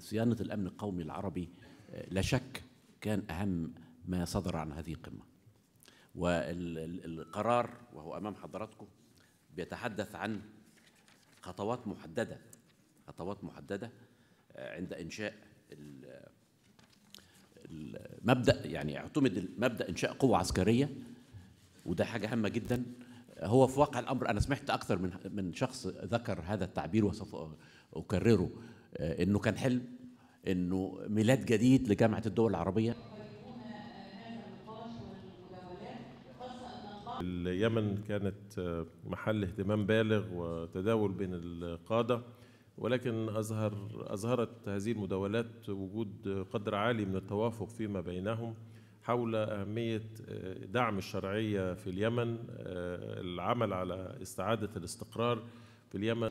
صيانة الأمن القومي العربي لا شك كان أهم ما صدر عن هذه القمة. والقرار وهو أمام حضراتكم بيتحدث عن خطوات محددة عند إنشاء المبدأ، يعني اعتمد مبدأ إنشاء قوة عسكرية، وده حاجة هامة جدا. هو في واقع الأمر أنا سمعت أكثر من شخص ذكر هذا التعبير وسوف أكرره، إنه كان حلم، إنه ميلاد جديد لجامعة الدول العربية. اليمن كانت محل اهتمام بالغ وتداول بين القادة، ولكن أظهرت هذه المداولات وجود قدر عالي من التوافق فيما بينهم حول أهمية دعم الشرعية في اليمن، العمل على استعادة الاستقرار في اليمن.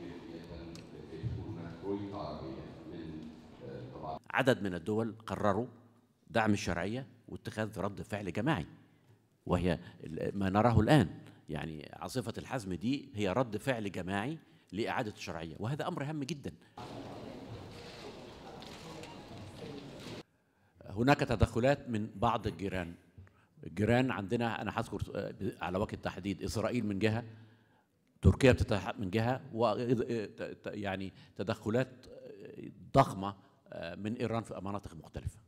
عدد من الدول قرروا دعم الشرعية واتخاذ رد فعل جماعي، وهي ما نراه الآن، يعني عاصفة الحزم دي هي رد فعل جماعي لإعادة الشرعية، وهذا أمر هام جدا. هناك تدخلات من بعض الجيران عندنا، أنا هذكر على وجه التحديد إسرائيل من جهة، تركيا من جهة، يعني تدخلات ضخمة من إيران في مناطق مختلفة.